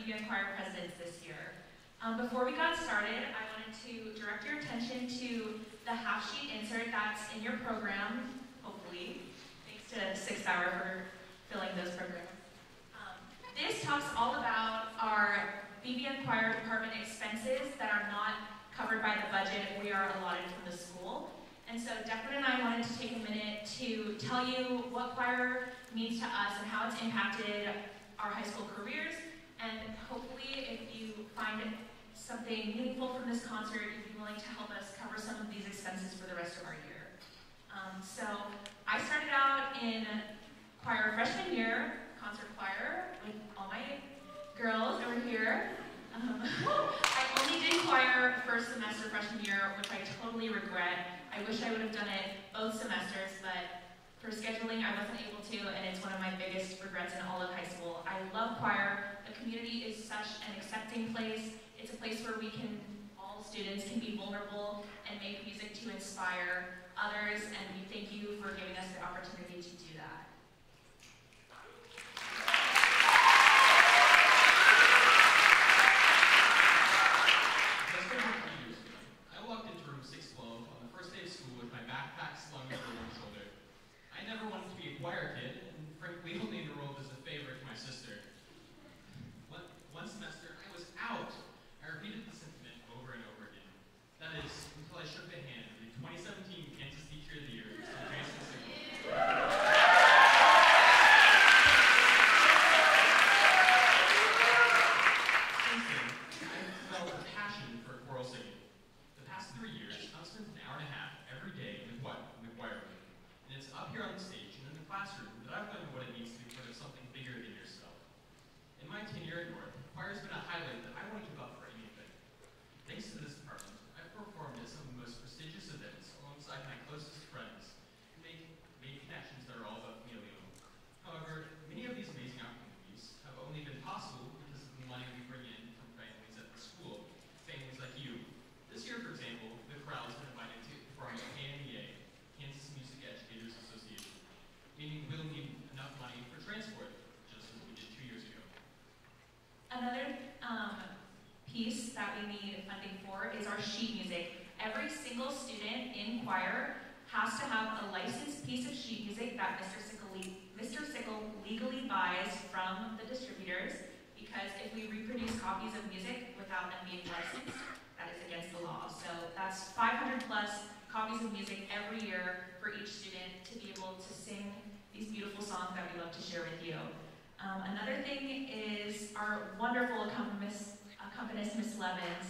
BBN Choir presidents this year. Before we got started, I wanted to direct your attention to the half-sheet insert that's in your program, hopefully. Thanks to 6th Hour for filling those programs. This talks all about our BBN Choir department expenses that are not covered by the budget we are allotted from the school. And so Declan and I wanted to take a minute to tell you what choir means to us and how it's impacted our high school careers. And hopefully, if you find something meaningful from this concert, you'd be willing to help us cover some of these expenses for the rest of our year. So I started out in choir freshman year, concert choir, with all my girls over here. I only did choir first semester freshman year, which I totally regret. I wish I would have done it both semesters, but for scheduling I wasn't able to, and it's one of my biggest regrets in all of high school. I love choir. The community is such an accepting place. It's a place where all students can be vulnerable and make music to inspire others, and we thank you for giving us the opportunity to do that. Choir kid, and frankly only enrolled as a favorite to my sister. One semester, I was out. I repeated the sentiment over and over again. That is, until I shook the hand of the 2017 Kansas Teacher of the Year, Mr. Jason Sickle. Since then, I've felt a passion for choral singing. The past 3 years, I've spent an hour and a half every day in the choir room, and it's up here on the stage classroom that I've learned what it means to be part of something bigger than yourself. In my tenure at North, choir has been a highlight that I won't give up for anything. Thanks to this department, I've performed at some of the most prestigious events alongside my closest friends and made connections that are all about me alone. However, many of these amazing opportunities have only been possible because of the money we bring in from families at the school, families like you. This year, for example, the chorale has been invited to perform at KMEA, Kansas Music Educators Association, meaning we'll need enough money for transport, just as we did 2 years ago. Another piece that we need funding for is our sheet music. Every single student in choir has to have a licensed piece of sheet music that Mr. Sickle legally buys from the distributors, because if we reproduce copies of music without them being licensed, that is against the law. So that's 500 plus copies of music every year for each student to be able to sing these beautiful songs that we love to share with you. Another thing is our wonderful accompanist, Miss Levens.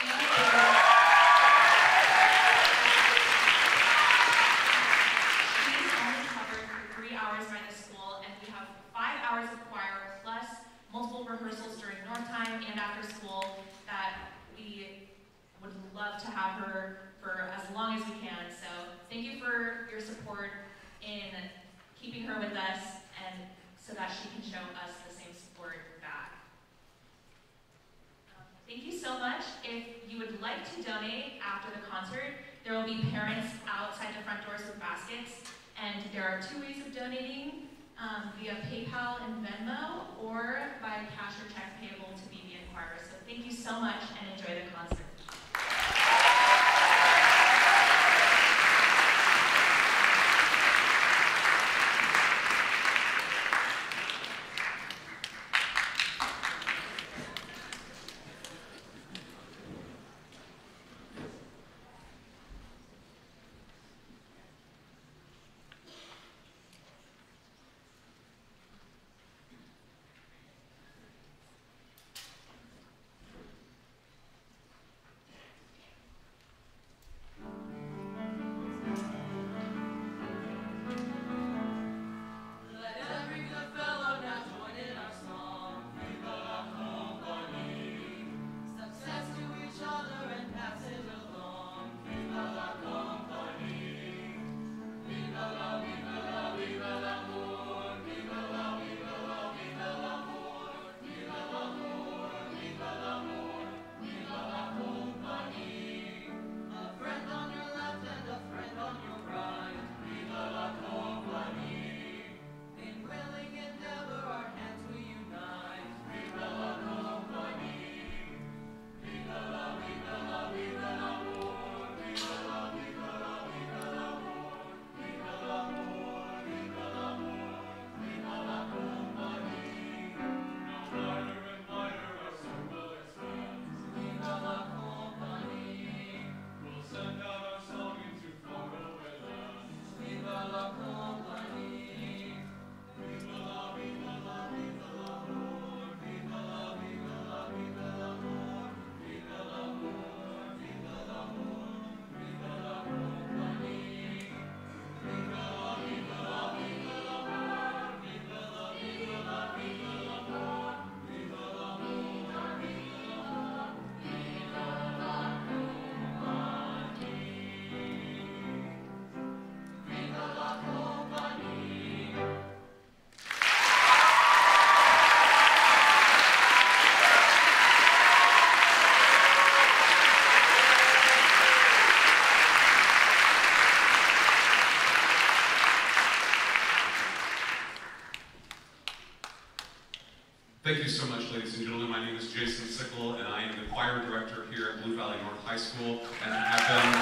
She's only covered for 3 hours by the school, and we have 5 hours of choir plus multiple rehearsals during north time and after school that we would love to have her for as long as we can. So thank you for your support in keeping her with us, and so that she can show us the same support back. Thank you so much. If you would like to donate after the concert, there will be parents outside the front doors with baskets, and there are 2 ways of donating, via PayPal and Venmo, or by cash or check payable to BBN Choir. So thank you so much, and enjoy the concert. Thank you so much, ladies and gentlemen. My name is Jason Sickle, and I am the choir director here at Blue Valley North High School, and I have been.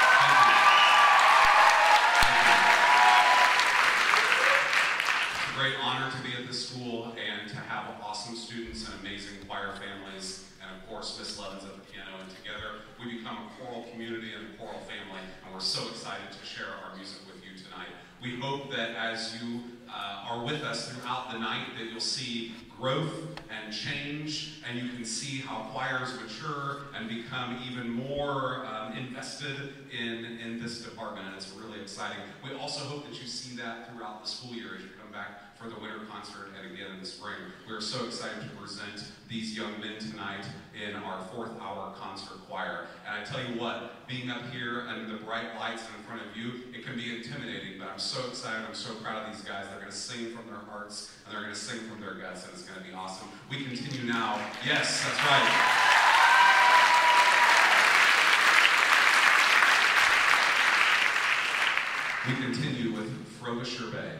Thank you. It's a great honor to be at this school and to have awesome students and amazing choir families, and of course, Miss Levens at the piano. And together, we become a choral community and a choral family, and we're so excited to share our music with you tonight. We hope that as you are with us throughout the night, that you'll see growth and change, and you can see how choirs mature and become even more invested in this department, and it's really exciting. We also hope that you see that throughout the school year as you come back for the winter concert and again in the spring. We're so excited to present these young men tonight in our 4th hour concert choir. And I tell you what, being up here under the bright lights in front of you, it can be intimidating, but I'm so excited, I'm so proud of these guys. They're going to sing from their hearts, and they're going to sing from their guts, and it's going to be awesome. We continue now. Yes, that's right. We continue with Frobisher Bay.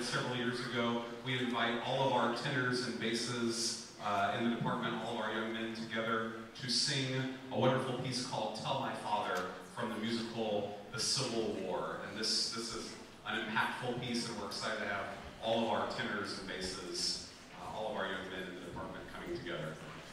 several years ago, we invite all of our tenors and basses in the department, all of our young men together to sing a wonderful piece called Tell My Father from the musical The Civil War. And this is an impactful piece, and we're excited to have all of our tenors and basses, all of our young men in the department coming together.